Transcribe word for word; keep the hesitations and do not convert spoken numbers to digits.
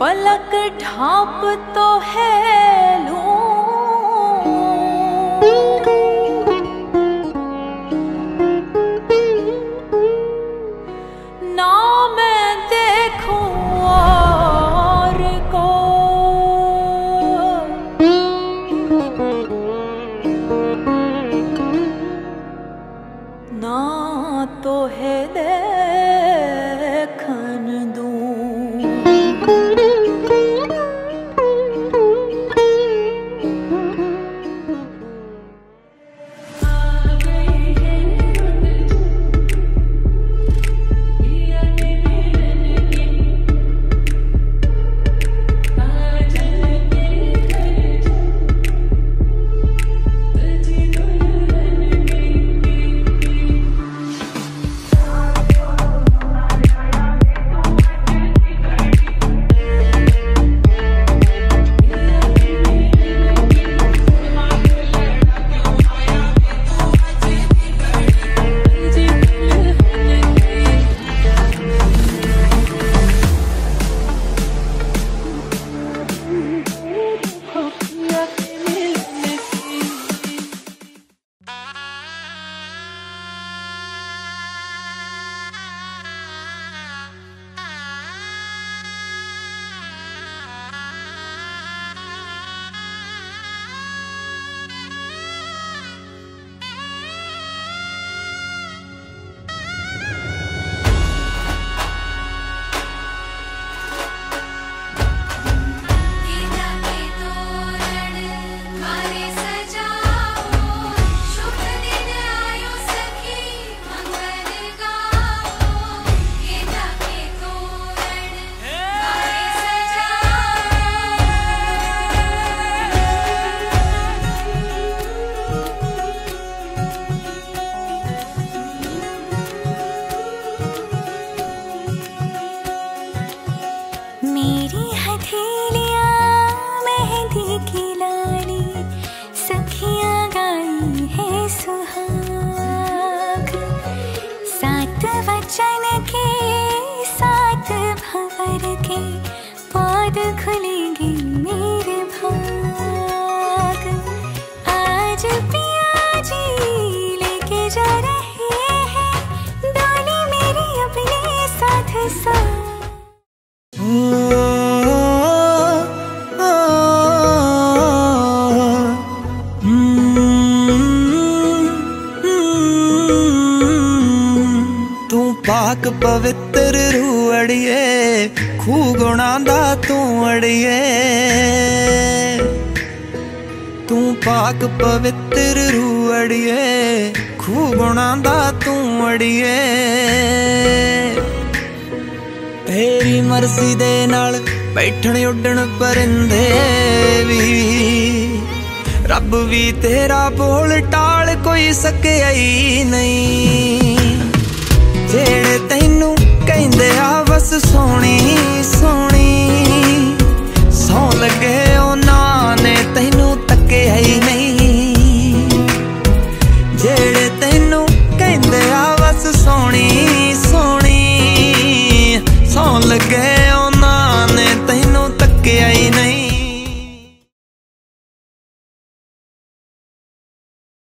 पलक ढाप तो है लूं, ना मैं देखूं और को, ना तो है देखन दूं। मेरी हथेलियाँ मेहंदी की लाड़ी, सखियाँ गाई है सुहाग। सात वचन के सात भंवर के, पौध खुलेगी मेरे भाग। आज पिया जी लेके जा रहे हैं डोली मेरी अपने साथ साथ। पाक पवित्र रूह अड़िए, खूह गुणा दा तू अड़िए। तू पाक पवित्र रूह अड़िए, खूह गुणा दा तू अड़िए। तेरी मर्जी दे नाल बैठण उड्डण परिंदे भी, रब भी तेरा बोल टाल कोई सकिया ही नहीं। जेड़े तैनू कहंदे आ बस सोहणी सोहणी